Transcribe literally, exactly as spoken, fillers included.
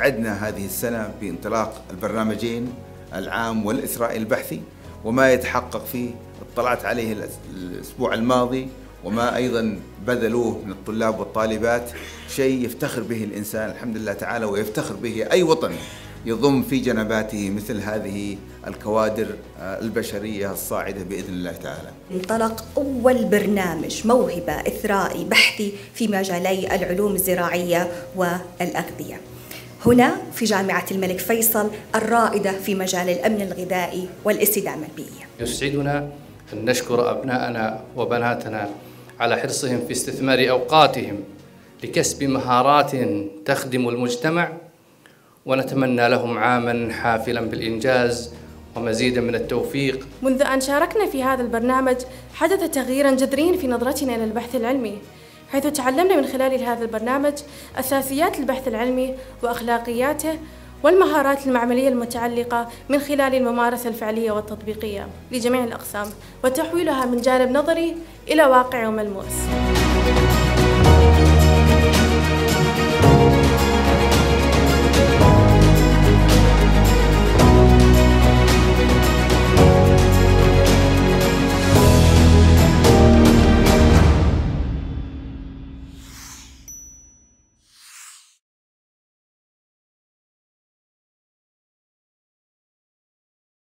أسعدنا هذه السنة بانطلاق البرنامجين العام والإثرائي البحثي، وما يتحقق فيه اطلعت عليه الأسبوع الماضي، وما أيضا بذلوه من الطلاب والطالبات شيء يفتخر به الإنسان الحمد لله تعالى، ويفتخر به أي وطن يضم في جنباته مثل هذه الكوادر البشرية الصاعدة بإذن الله تعالى. انطلق أول برنامج موهبة إثرائي بحثي في مجالي العلوم الزراعية والأغذية هنا في جامعة الملك فيصل الرائدة في مجال الأمن الغذائي والاستدامة البيئية. يسعدنا أن نشكر أبناءنا وبناتنا على حرصهم في استثمار أوقاتهم لكسب مهارات تخدم المجتمع، ونتمنى لهم عاماً حافلاً بالإنجاز ومزيداً من التوفيق. منذ أن شاركنا في هذا البرنامج حدث تغييراً جذرياً في نظرتنا إلى البحث العلمي، حيث تعلمنا من خلال هذا البرنامج أساسيات البحث العلمي وأخلاقياته والمهارات المعملية المتعلقة من خلال الممارسة الفعلية والتطبيقية لجميع الأقسام، وتحويلها من جانب نظري إلى واقع وملموس.